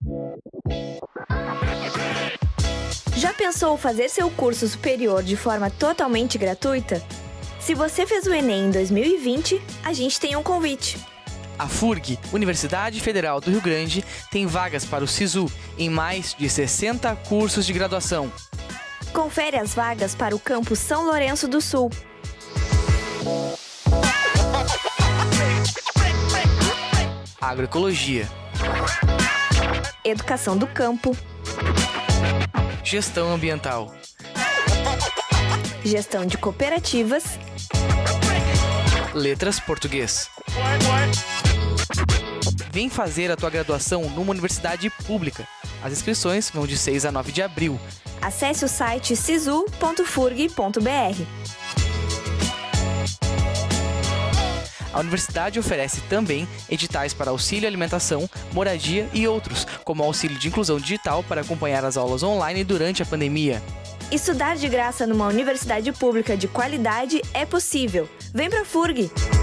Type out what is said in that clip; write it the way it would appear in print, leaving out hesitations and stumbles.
Já pensou fazer seu curso superior de forma totalmente gratuita? Se você fez o Enem em 2020, a gente tem um convite. A FURG, Universidade Federal do Rio Grande, tem vagas para o SISU em mais de 60 cursos de graduação. Confere as vagas para o campus São Lourenço do Sul. Agroecologia, Educação do campo, Gestão ambiental, Gestão de cooperativas, Letras português. Vem fazer a tua graduação numa universidade pública. As inscrições vão de 6 a 9 de abril. Acesse o site sisu.furg.br. A universidade oferece também editais para auxílio alimentação, moradia e outros, como auxílio de inclusão digital para acompanhar as aulas online durante a pandemia. Estudar de graça numa universidade pública de qualidade é possível. Vem pra FURG!